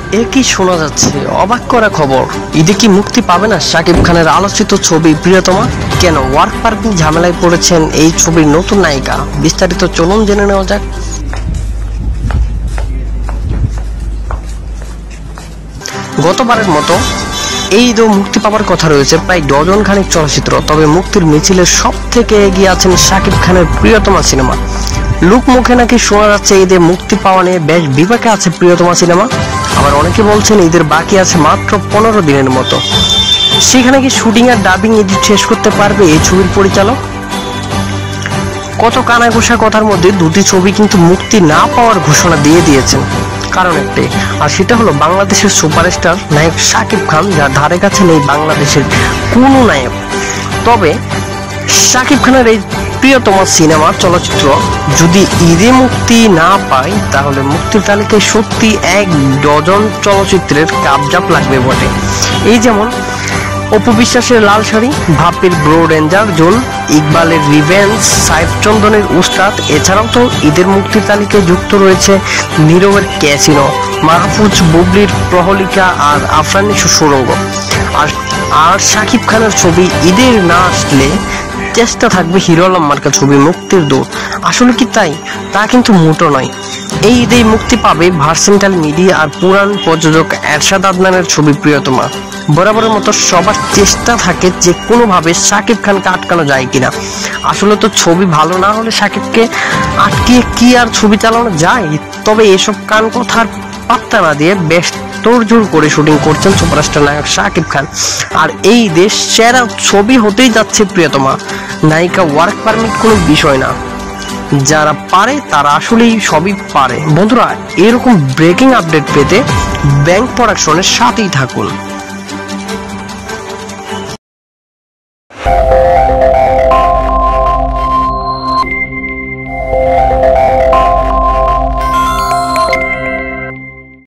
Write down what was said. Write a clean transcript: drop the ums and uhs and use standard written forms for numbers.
একই শোনা যাচ্ছে অবাক করা খবর, ঈদে কি মুক্তি পাবে না শাকিব খানের আলোচিত ছবি প্রিয়তমা? কেন ওয়ার্ক পারমিট ঝামেলায় পড়েছেন এই ছবির নতুন নায়িকা? বিস্তারিত চলুন জেনে নেওয়া যাক। গতবারের মতো এই ঈদেও মুক্তি পাওয়ার কথা রয়েছে প্রায় ডজন খানিক চলচ্চিত্র। তবে মুক্তির মিছিলের সব থেকে এগিয়ে আছেন শাকিব খানের প্রিয়তমা সিনেমা। লোক মুখে নাকি শোনা যাচ্ছে ঈদে মুক্তি পাওয়া নিয়ে বেশ বিপাকে আছে প্রিয়তমা সিনেমা। আবার অনেকে বলছেন ঈদের বাকি আছে মাত্র 15 দিনের মতো। সেখানে কি শুটিং আর ডাবিং এডিট শেষ করতে পারবে এই ছবির পরিচালক? কত কানাঘোষা কথার মধ্যে দুটি ছবি কিন্তু মুক্তি না পাওয়ার ঘোষণা দিয়ে দিয়েছেন। কারণ একটাই, আর সেটা হলো বাংলাদেশের সুপারস্টার নায়ক শাকিব খান, যার ধারে কাছে নেই বাংলাদেশের কোনো নায়ক। তবে শাকিব খানের এই প্রিয়তমা সিনেমা চলচ্চিত্র যদি ঈদে মুক্তি না পায়, তাহলে মুক্তির তালিকায় সত্যি 1 ডজন চলচ্চিত্রের কাবজাপ লাগবে বটে। এই যেমন অপু বিশ্বাসের লাল শাড়ি, ভাপির ব্রো ডেঞ্জার জোন, ইকবালের রিভেঞ্জ, সাইফ চন্দনের উস্তাদ। এছাড়াও তো ঈদের মুক্তির তালিকায় যুক্ত রয়েছে নীরবের ক্যাসিনো, মাহফুজ বুবলির প্রহলিকা আর আফরানিসু সুরঙ্গ। আর শাকিব খানের ছবি ঈদের না আসলে চেষ্টা থাকবে হিরো আলম মার্কা ছবি মুক্তির দৌড়। আসলে কি তাই? তা কিন্তু মোটো নয়। এই ঈদে মুক্তি পাবে ভার্সেন্টাইল মিডিয়া আর পুরান প্রযোজক এরশাদ আদনানের ছবি প্রিয়তমা। বরাবরের মতো সবার চেষ্টা থাকে যে কোনোভাবে শাকিব খানকে আটকানো যায় কিনা। আসলে তো ছবি ভালো না হলে শাকিবকে আটকিয়ে কি আর ছবি চালানো যায়? তবে এসব কান কথার পাত্তা না দিয়ে বেশ তোড়জোড় করে শুটিং করছেন সুপারস্টার নায়ক শাকিব খান। আর এই দেশ সেরা ছবি হতেই যাচ্ছে প্রিয়তমা। নায়িকা ওয়ার্ক পারমিট কোনো বিষয় না, যারা পারে তারা আসলেই সবই পারে। বন্ধুরা, এরকম ব্রেকিং আপডেট পেতে ব্যাংক প্রোডাকশনের সাথেই থাকুন।